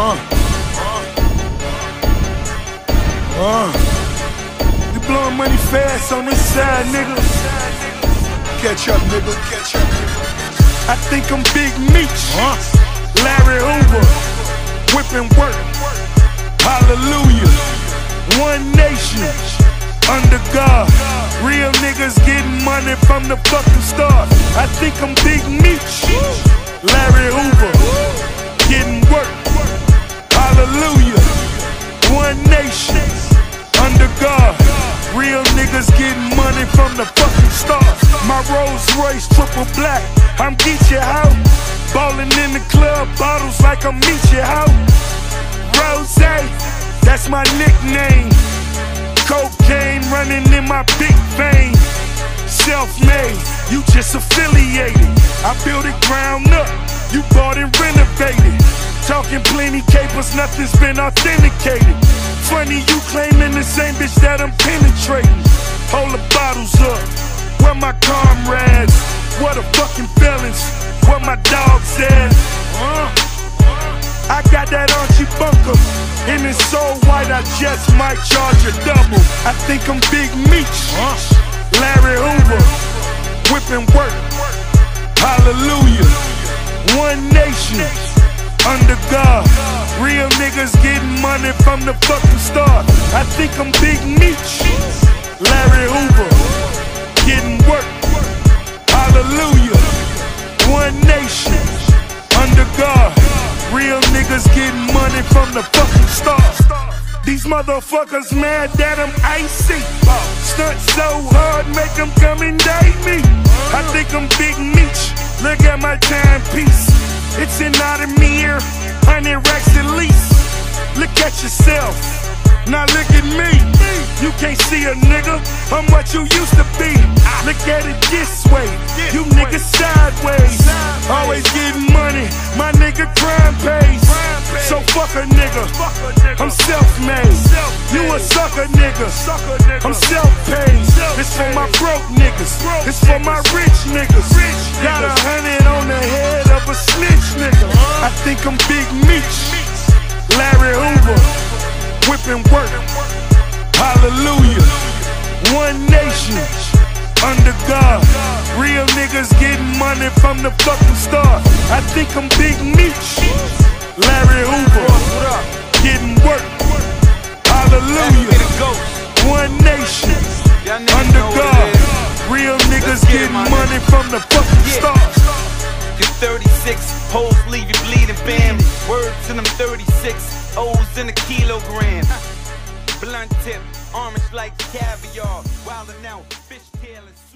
You blowing money fast on this side, nigga. Catch up, nigga. Catch up, nigga. I think I'm Big Meech, Larry Hoover, whipping work. Hallelujah. One nation, under God. Real niggas getting money from the fucking start. I think I'm Big Meech, Larry Hoover, getting work. Hallelujah. One nation, under God. Real niggas getting money from the fucking start. My Rolls Royce triple black, I'm Geechee out. Ballin' in the club, bottles like I'm Meechee out. Rose, that's my nickname. Cocaine running in my big vein. Self-made, you just affiliated. I built it ground up, you bought and renovated. Talking plenty capers, nothing's been authenticated. Funny you claiming the same bitch that I'm penetrating. Hold the bottles up, where my comrades? What the fucking feelings? Where my dogs at? I got that Archie Bunker, and it's so white I just might charge a double. I think I'm Big Meech, Larry Hoover, whipping work. Hallelujah. One nation, under God. Real niggas getting money from the fucking start. I think I'm Big Meech, Larry Hoover, getting work. Hallelujah. One nation, under God. Real niggas getting money from the fucking start. These motherfuckers mad that I'm icy. Stunt so hard, make them come and date me. I think I'm Big Meech, look at my timepiece. It's an Audemars, 100 racks at least. Look at yourself, now look at me. You can't see a nigga, I'm what you used to be. Look at it this way, you niggas sideways. Always getting money, my nigga crime pays. So fuck a nigga, I'm self-made. You a sucker nigga, I'm self-paid. It's for my broke niggas, it's for my rich niggas. Got 100 on the head of a snitch nigga. I think I'm Big Meech, Larry Hoover, whipping work. Hallelujah. One nation, under God. Real niggas getting money from the fucking start. I think I'm Big Meech, Larry Hoover, getting work. Hallelujah. One nation, under God. Real niggas getting money from the fucking start. Get 36 hoes leave you bleeding, bam. Words to them 36 O's in a kilogram. Blunt tip, orange like caviar. Wildin' out, fish tail and